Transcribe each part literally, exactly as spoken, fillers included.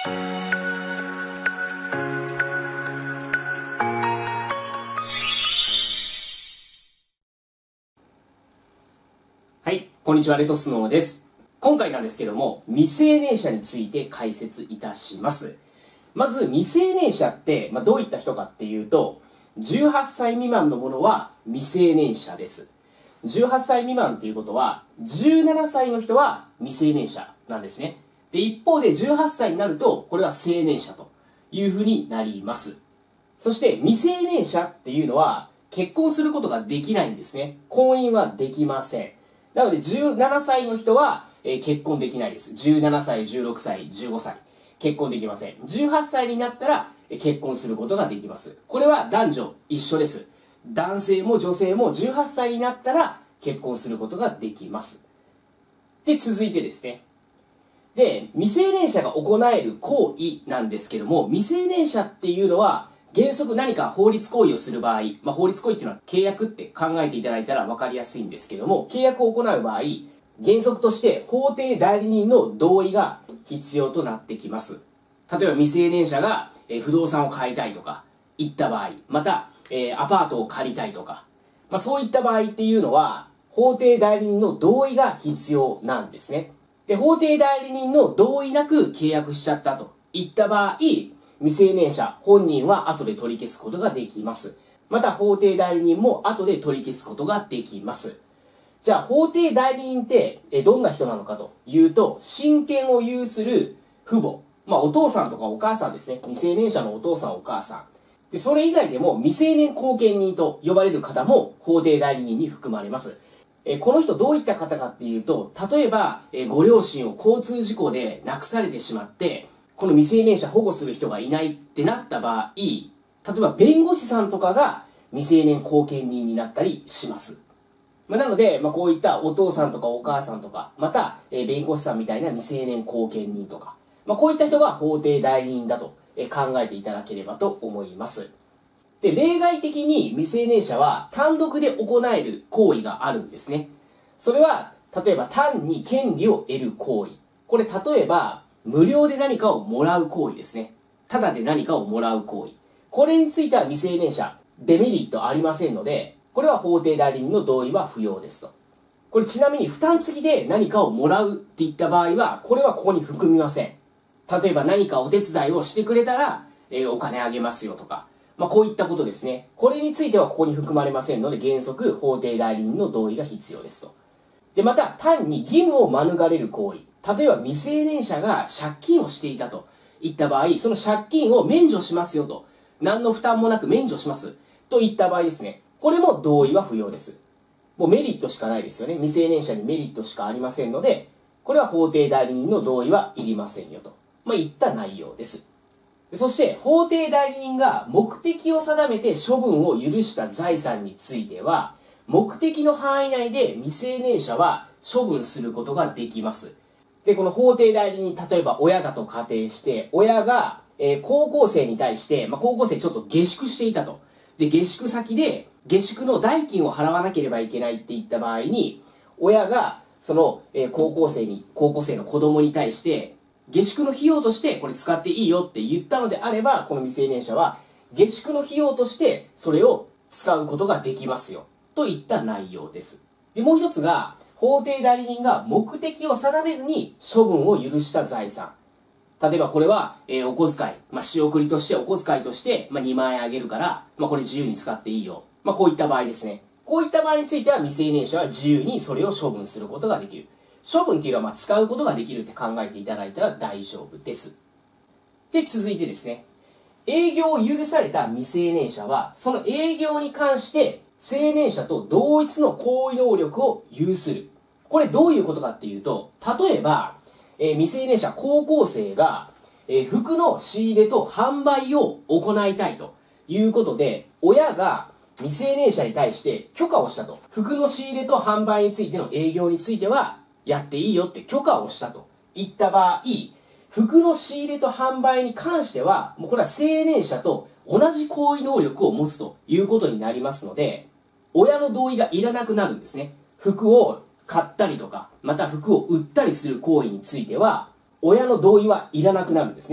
はい、こんにちは、レトスノーです。今回なんですけども、未成年者について解説いたします。まず、未成年者って、まあ、どういった人かっていうと、じゅうはっさい未満のものは未成年者です。じゅうはっさい未満っていうことは、じゅうななさいの人は未成年者なんですね。で、一方でじゅうはっさいになると、これは成年者というふうになります。そして、未成年者っていうのは、結婚することができないんですね。婚姻はできません。なので、じゅうななさいの人は、えー、結婚できないです。じゅうななさい、じゅうろくさい、じゅうごさい。結婚できません。じゅうはっさいになったら、えー、結婚することができます。これは男女一緒です。男性も女性もじゅうはっさいになったら、結婚することができます。で、続いてですね。で、未成年者が行える行為なんですけども、未成年者っていうのは、原則何か法律行為をする場合、まあ、法律行為っていうのは契約って考えていただいたら分かりやすいんですけども、契約を行う場合、原則として法定代理人の同意が必要となってきます。例えば未成年者が不動産を買いたいとか言った場合、またアパートを借りたいとか、まあ、そういった場合っていうのは、法定代理人の同意が必要なんですね。で、法定代理人の同意なく契約しちゃったといった場合、未成年者本人は後で取り消すことができます。また法定代理人も後で取り消すことができます。じゃあ法定代理人ってどんな人なのかというと、親権を有する父母、まあお父さんとかお母さんですね。未成年者のお父さんお母さん。で、それ以外でも未成年後見人と呼ばれる方も法定代理人に含まれます。この人どういった方かっていうと、例えばご両親を交通事故で亡くされてしまって、この未成年者保護する人がいないってなった場合、例えば弁護士さんとかが未成年後見人になったりします。まあ、なので、まあ、こういったお父さんとかお母さんとか、また、えー、弁護士さんみたいな未成年後見人とか、まあ、こういった人が法定代理人だと考えていただければと思います。で、例外的に未成年者は単独で行える行為があるんですね。それは、例えば単に権利を得る行為。これ例えば、無料で何かをもらう行為ですね。ただで何かをもらう行為。これについては未成年者、デメリットありませんので、これは法定代理人の同意は不要ですと。これちなみに負担付きで何かをもらうっていった場合は、これはここに含みません。例えば何かお手伝いをしてくれたら、えー、お金あげますよとか。まあこういったことですね。これについてはここに含まれませんので、原則法定代理人の同意が必要ですと。で、また単に義務を免れる行為。例えば未成年者が借金をしていたといった場合、その借金を免除しますよと。何の負担もなく免除します。といった場合ですね。これも同意は不要です。もうメリットしかないですよね。未成年者にメリットしかありませんので、これは法定代理人の同意はいりませんよと。まあ、いった内容です。そして、法定代理人が目的を定めて処分を許した財産については、目的の範囲内で未成年者は処分することができます。で、この法定代理人、例えば親だと仮定して、親が、えー、高校生に対して、まあ、高校生ちょっと下宿していたと。で、下宿先で、下宿の代金を払わなければいけないって言った場合に、親が、その、えー、高校生に、高校生の子供に対して、下宿の費用としてこれ使っていいよって言ったのであれば、この未成年者は、下宿の費用としてそれを使うことができますよ。といった内容です。で、もう一つが、法定代理人が目的を定めずに処分を許した財産。例えばこれは、えー、お小遣い、まあ、仕送りとしてお小遣いとして、まあ、にまんえんあげるから、まあ、これ自由に使っていいよ。まあ、こういった場合ですね。こういった場合については未成年者は自由にそれを処分することができる。処分っていうのはまあ使うことができるって考えていただいたら大丈夫です。で、続いてですね。営業を許された未成年者は、その営業に関して成年者と同一の行為能力を有する。これどういうことかっていうと、例えば、えー、未成年者高校生が、えー、服の仕入れと販売を行いたいということで、親が未成年者に対して許可をしたと。服の仕入れと販売についての営業についてはやっていいよって許可をしたといった場合、服の仕入れと販売に関しては、もうこれは成年者と同じ行為能力を持つということになりますので、親の同意がいらなくなるんですね。服を買ったりとか、また服を売ったりする行為については、親の同意はいらなくなるんですね。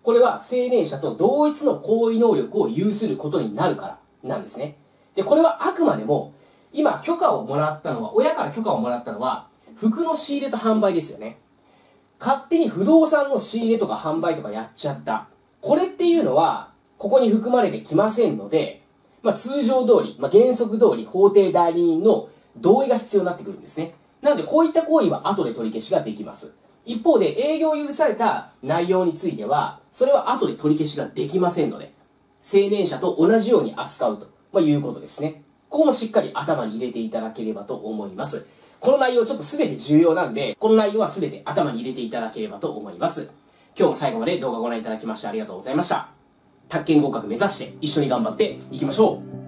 これは青年者と同一の行為能力を有することになるからなんですね。で、これはあくまでも、今許可をもらったのは、親から許可をもらったのは、服の仕入れと販売ですよね。勝手に不動産の仕入れとか販売とかやっちゃった。これっていうのは、ここに含まれてきませんので、まあ通常通り、まあ原則通り法定代理人の同意が必要になってくるんですね。なのでこういった行為は後で取り消しができます。一方で営業を許された内容については、それは後で取り消しができませんので、青年者と同じように扱うと、まあ、いうことですね。ここもしっかり頭に入れていただければと思います。この内容ちょっと全て重要なんで、この内容は全て頭に入れていただければと思います。今日も最後まで動画をご覧いただきましてありがとうございました。宅建合格目指して一緒に頑張っていきましょう。